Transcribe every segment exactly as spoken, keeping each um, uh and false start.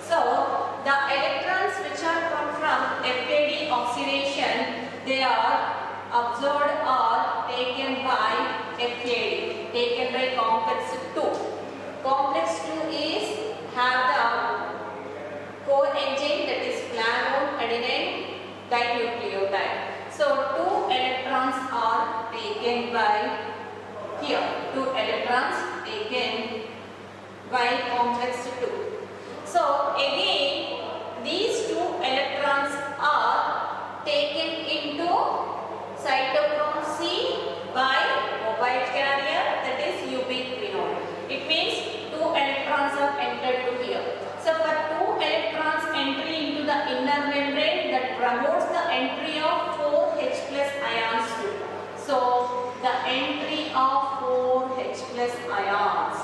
So the electrons which are come from F A D oxidation, they are absorbed or taken by F A D, taken by complex two. Complex two is have the co-engine, that is flavone adenine dinucleotide. So two electrons are taken by here, two electrons taken by complex two. So again these two electrons are taken into cytochrome C by mobile carrier, that is ubiquinone. It means two electrons are entered to here. So for two electrons entry into the inner membrane, that promotes the entry of four H plus ions too. So the entry of four H plus ions.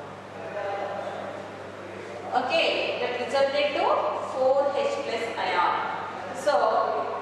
Okay, that resulted to four H plus ion. So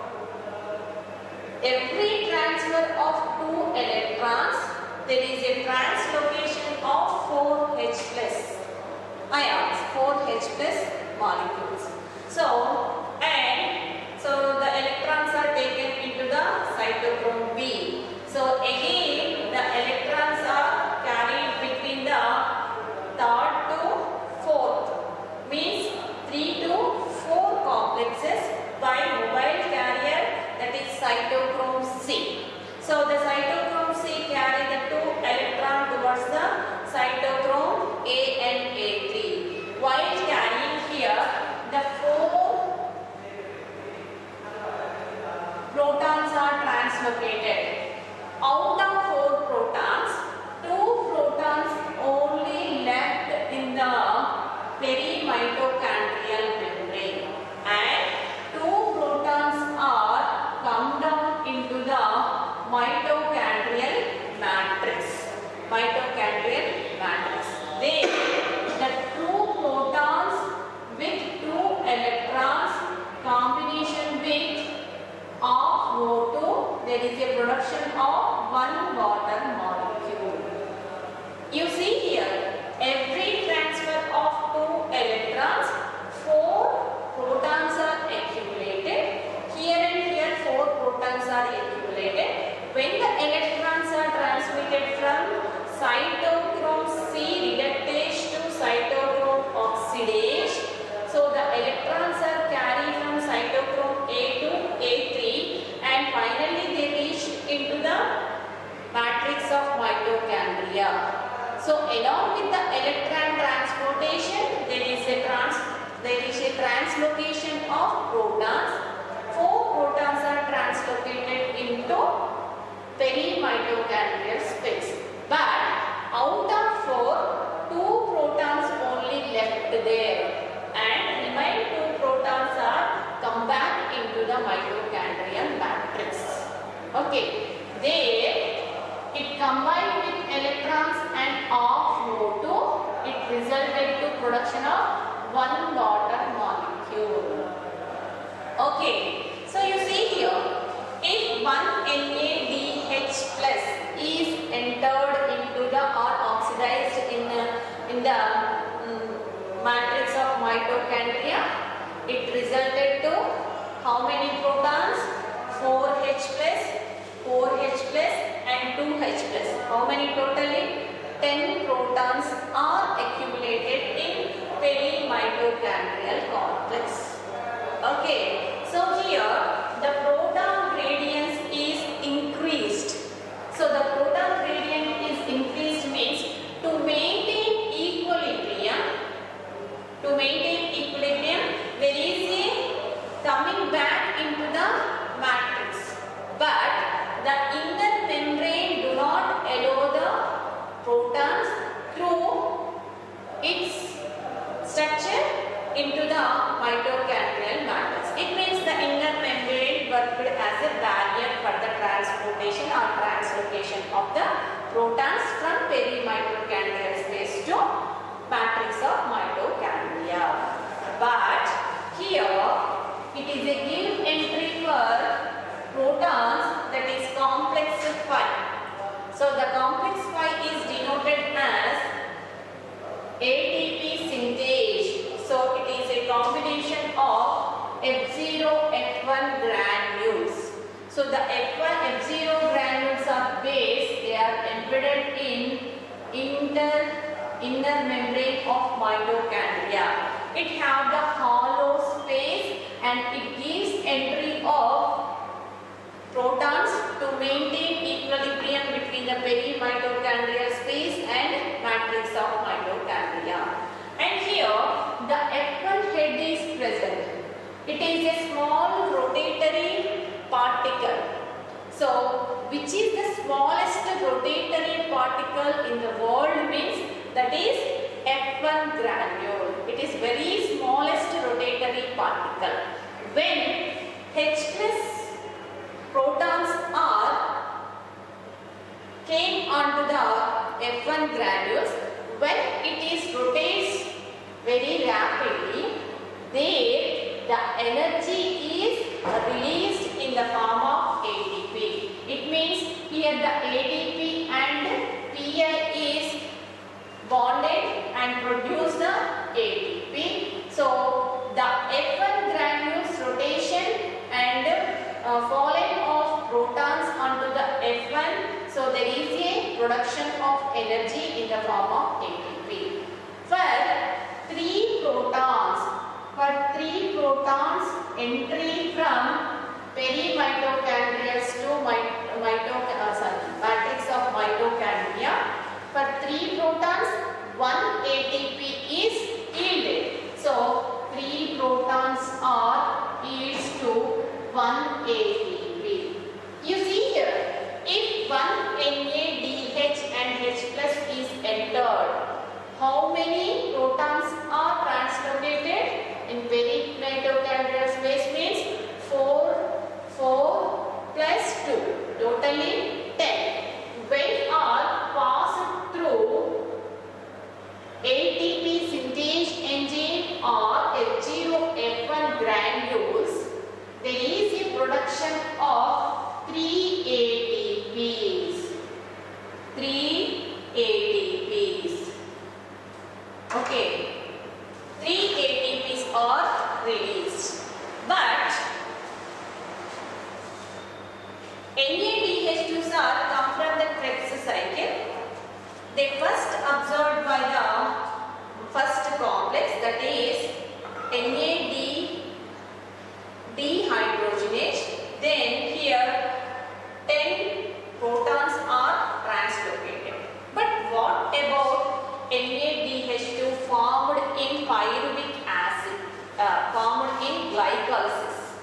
every transfer of two electrons, there is a translocation of four H plus ions, four H plus molecules. So, and so the electrons are taken into the cytochrome B. So again the electrons are carried between the third to fourth, means three to four complexes by mobile carrier, that is cytochrome C. So the cytochrome C carry the two electron towards the cytochrome A and A three. While carrying here, the four protons are translocated. Out of four protons, two protons only left in the perimitochondrial membrane, and two protons are come down into the mitochondrial matrix. Mitochondrial matrix. Then the two protons with two electrons combination with of O two, there is a production of one water molecule. You see here, every transfer of two electrons, four protons are accumulated. Here and here four protons are accumulated. When the electrons are transmitted from cytochrome C reductase to cytochrome oxidase, so the electrons are carried from cytochrome A to A three, and finally they reach into the matrix of mitochondria. So along with the electron transportation, there is a trans there is a translocation of protons. Four protons are translocated into perimitochondrial space. But out of four, two protons only left there, and remain two protons are come back into the mitochondrial matrix. Okay, there it combined with electrons and off O two, it resulted to production of one water molecule. Okay, so you see here, if one N A D H plus is entered into the or oxidized in the, in the um, matrix of mitochondria, it resulted to how many protons? four H plus, four H plus and two H plus. How many totally? ten protons are accumulated in perimitochondrial complex. Okay, so here the proton gradients is increased. So the proton gradient is increased means to maintain equilibrium, to maintain equilibrium, there is a coming back into the matrix. But the inner membrane do not allow the protons through its structure into the mitochondrial matrix. It means the inner membrane worked as a barrier for the transportation or translocation of the protons from perimitochondrial space to matrix of mitochondria. But here it is a given entry for protons, that is complex phi. So the complex phi is denoted as A T P synthase. So it is a F zero, F one granules. So the F one, F zero granules are base. They are embedded in inter, inner membrane of mitochondria. It have the hollow space and it gives entry of protons to maintain equilibrium between the perimitochondrial space and matrix of mitochondria. And here the F one head is present. It is a small rotatory particle. So, which is the smallest rotatory particle in the world means that is F one granule. It is very smallest rotatory particle. When H plus protons are came onto the F one granules, when it is rotates very rapidly, there the energy is released in the form of A T P. It means here the A T P and P I is bonded and produce the A T P. So the F one granules rotation and uh, falling of protons onto the F one. So there is a production of energy in the form of A T P. For three protons, for three protons entry from perimitochondrial to mito, uh, sorry, matrix of mitochondria. For three protons, one A T P is yielded. So three protons are yields to one A T P. You see here, if one N A D H and H plus is entered, how many protons are translocated? In perimitochondrial space means four, four plus two, totally ten. When all passed through A T P synthase engine or F zero F one granules, there is a production of three A T Ps. three A T Ps. Okay. three A T Ps are released. But N A D H twos are come from the Krebs cycle. They first absorbed by the first complex, that is N A D dehydrogenase. Then here ten protons are translocated. But what about N A D H two formed in pyruvic acid, uh, formed in glycolysis?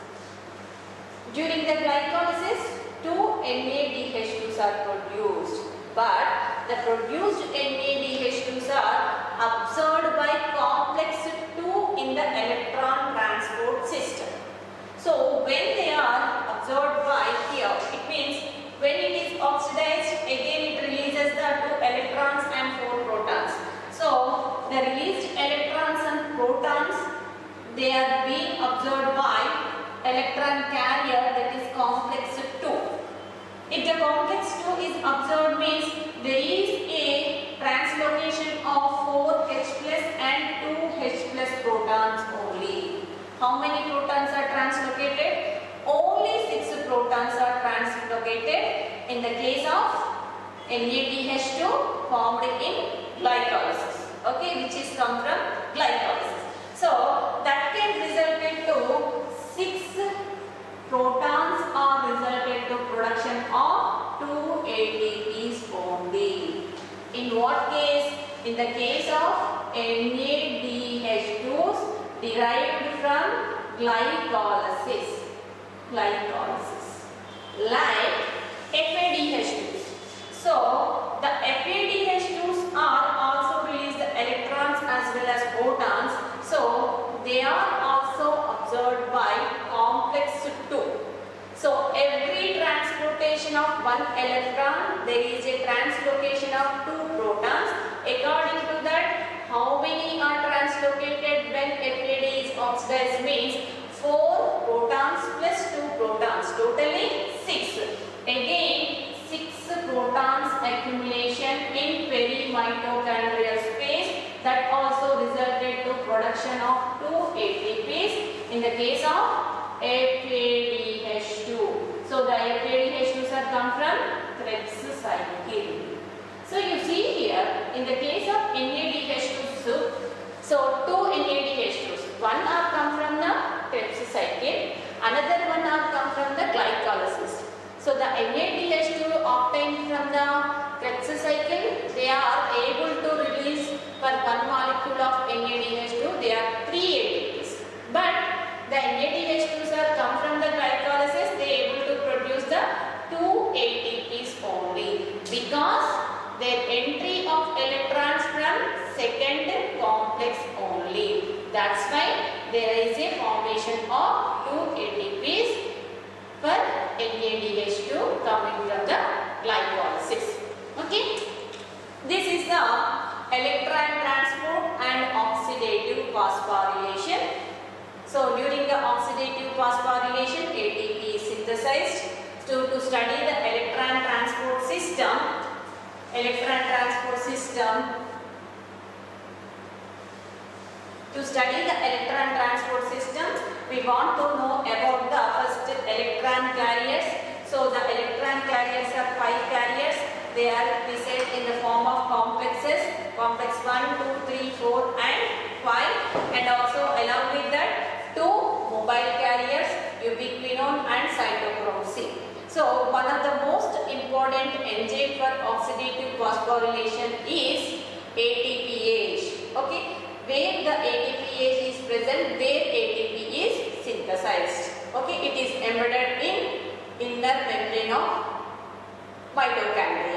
During the glycolysis, two N A D H twos are produced, but the produced N A D H twos are absorbed by complex two in the electron transport system. So when they are absorbed by here, it means when it is oxidized, again it releases the two electrons and four protons. So the released electrons and protons, they are being absorbed by electron carrier, that is complex two. If the complex two is absorbed means there is a translocation of four H plus and two H plus protons only. How many protons are translocated? Only six protons are translocated in the case of N A D H two formed in glycolysis, okay, which is come from glycolysis. So that can result into six protons are resulted to production of two A T Ps only. In what case? In the case of N A D H twos derived from glycolysis. Glycolysis, like F A D H twos. So the F A D H twos are also release the electrons as well as protons. So they are also absorbed by complex two. So every transportation of one electron, there is a translocation of two protons. According to that, how many are translocated when F A D is oxidized means four protons plus two protons, totally six. Again, six protons accumulation in perimitochondrial space, that also resulted to production of two A T Ps. in the case of F A D H two. So the F A D H twos are come from Krebs cycle. So you see here, in the case of N A D H two, so two N A D H twos, one are come from the Krebs cycle, another one are come from the glycolysis. So the N A D H two obtained from the Krebs cycle, they are able to release for one molecule of N A D H two, they are three A T Ps. But the N A D H twos are come from the glycolysis, they are able to produce the two A T Ps only, because their entry of electrons from second complex only. That's why there is a formation of two A T Ps for N A D H two coming from the glycolysis. Okay. This is the electron transport and oxidative phosphorylation. So during the oxidative phosphorylation, A T P is synthesized. So to study the electron transport system, electron transport system, to study the electron transport system, we want to know about the first electron carriers. So the electron carriers are five carriers. They are present in the form of complexes, complex one, two, three, four and five, and also along with that two mobile carriers, ubiquinone and cytochrome C. So one of the most important enzyme for oxidative phosphorylation is A T P ase. Okay, where the A T P ase is present, there A T P is synthesized. Okay, it is embedded in inner membrane of mitochondria.